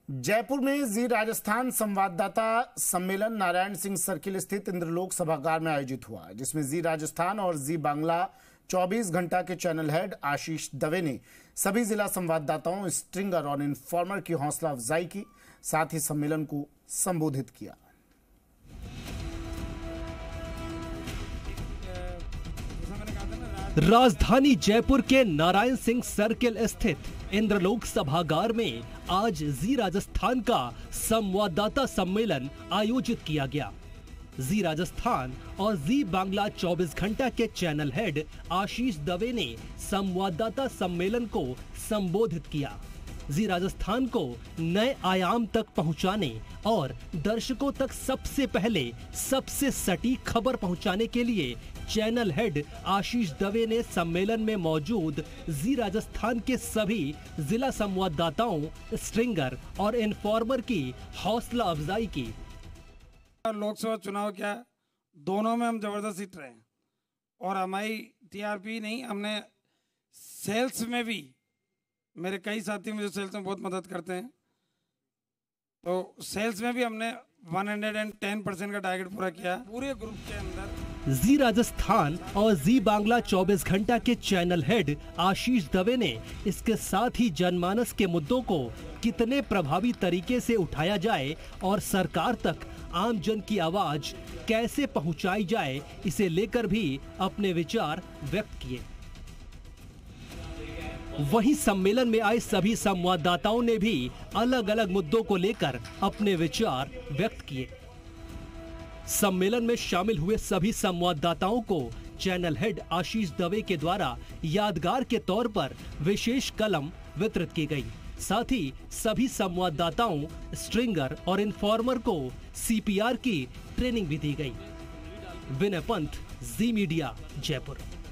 जयपुर में जी राजस्थान संवाददाता सम्मेलन नारायण सिंह सर्किल स्थित इंद्रलोक सभागार में आयोजित हुआ, जिसमें जी राजस्थान और जी बांग्ला 24 घंटा के चैनल हेड आशीष दवे ने सभी जिला संवाददाताओं, स्ट्रिंगर और इन्फॉर्मर की हौसला अफजाई की, साथ ही सम्मेलन को संबोधित किया। राजधानी जयपुर के नारायण सिंह सर्किल स्थित इंद्रलोक सभागार में आज जी राजस्थान का संवाददाता सम्मेलन आयोजित किया गया। जी राजस्थान और जी बांग्ला 24 घंटा के चैनल हेड आशीष दवे ने संवाददाता सम्मेलन को संबोधित किया। जी राजस्थान को नए आयाम तक पहुंचाने और दर्शकों तक सबसे पहले सबसे सटीक खबर पहुंचाने के लिए चैनल हेड आशीष दवे ने सम्मेलन में मौजूद जी राजस्थान के सभी जिला संवाददाताओं, स्ट्रिंगर और इन्फॉर्मर की हौसला अफजाई की। लोकसभा चुनाव क्या दोनों में हम जबरदस्त हिट रहे हैं और हमारी टीआरपी नहीं, हमने सेल्स में भी, मेरे कई साथी मुझे सेल्स में बहुत मदद करते हैं, तो सेल्स में भी हमने 110% का टारगेट पूरा किया पूरे ग्रुप के अंदर। जी राजस्थान और जी बांग्ला 24 घंटा के चैनल हेड आशीष दवे ने इसके साथ ही जनमानस के मुद्दों को कितने प्रभावी तरीके से उठाया जाए और सरकार तक आम जन की आवाज कैसे पहुंचाई जाए, इसे लेकर भी अपने विचार व्यक्त किए। वहीं सम्मेलन में आए सभी संवाददाताओं ने भी अलग अलग मुद्दों को लेकर अपने विचार व्यक्त किए। सम्मेलन में शामिल हुए सभी संवाददाताओं को चैनल हेड आशीष दवे के द्वारा यादगार के तौर पर विशेष कलम वितरित की गई। साथ ही सभी संवाददाताओं, स्ट्रिंगर और इन्फॉर्मर को सीपीआर की ट्रेनिंग भी दी गई। विनय पंत, जी मीडिया, जयपुर।